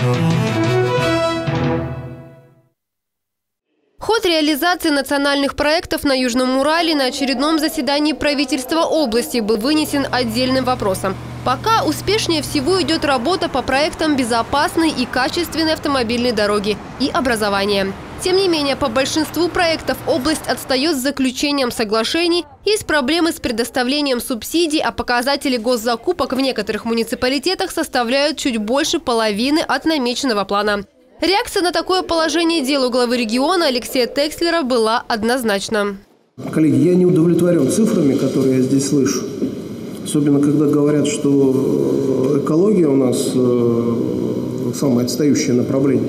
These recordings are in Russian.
Ход реализации национальных проектов на Южном Урале на очередном заседании правительства области был вынесен отдельным вопросом. Пока успешнее всего идет работа по проектам безопасной и качественной автомобильной дороги и образования. Тем не менее, по большинству проектов область отстает с заключением соглашений, есть проблемы с предоставлением субсидий, а показатели госзакупок в некоторых муниципалитетах составляют чуть больше половины от намеченного плана. Реакция на такое положение дел у главы региона Алексея Текслера была однозначна. Коллеги, я не удовлетворен цифрами, которые я здесь слышу. Особенно, когда говорят, что экология у нас самое отстающее направление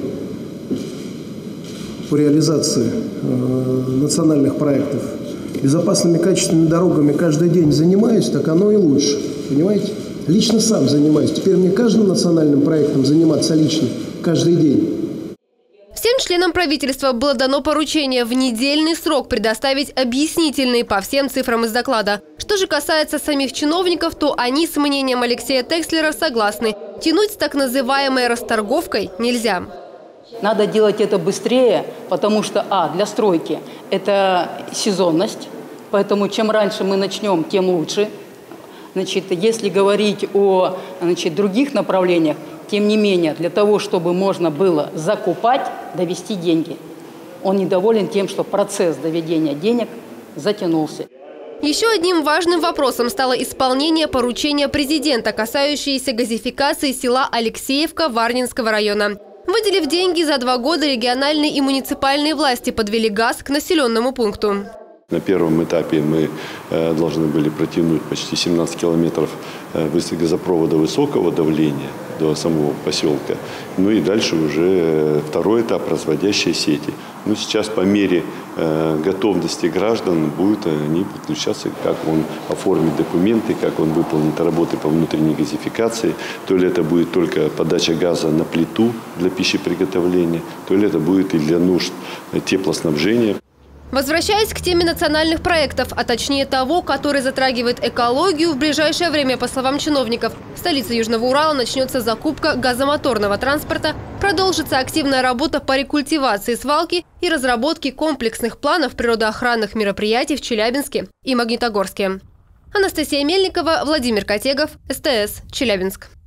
по реализации национальных проектов. Безопасными качественными дорогами каждый день занимаюсь, так оно и лучше. Понимаете? Лично сам занимаюсь. Теперь мне каждым национальным проектом заниматься лично каждый день. Всем членам правительства было дано поручение в недельный срок предоставить объяснительные по всем цифрам из доклада. Что же касается самих чиновников, то они с мнением Алексея Текслера согласны. Тянуть с так называемой расторговкой нельзя. Надо делать это быстрее, потому что, для стройки это сезонность, поэтому чем раньше мы начнем, тем лучше. Если говорить о других направлениях, тем не менее, для того, чтобы можно было закупать, довести деньги. Он недоволен тем, что процесс доведения денег затянулся. Еще одним важным вопросом стало исполнение поручения президента, касающееся газификации села Алексеевка Варнинского района. Выделив деньги, за 2 года региональные и муниципальные власти подвели газ к населенному пункту. На первом этапе мы должны были протянуть почти 17 километров газопровода высокого давления до самого поселка. Ну и дальше уже второй этап – разводящие сети. Ну, сейчас по мере готовности граждан они будут включаться, как он оформит документы, как он выполнит работы по внутренней газификации. То ли это будет только подача газа на плиту для пищеприготовления, то ли это будет и для нужд теплоснабжения. Возвращаясь к теме национальных проектов, а точнее того, который затрагивает экологию, в ближайшее время, по словам чиновников, в столице Южного Урала начнется закупка газомоторного транспорта, продолжится активная работа по рекультивации свалки и разработке комплексных планов природоохранных мероприятий в Челябинске и Магнитогорске. Анастасия Мельникова, Владимир Котегов, СТС, Челябинск.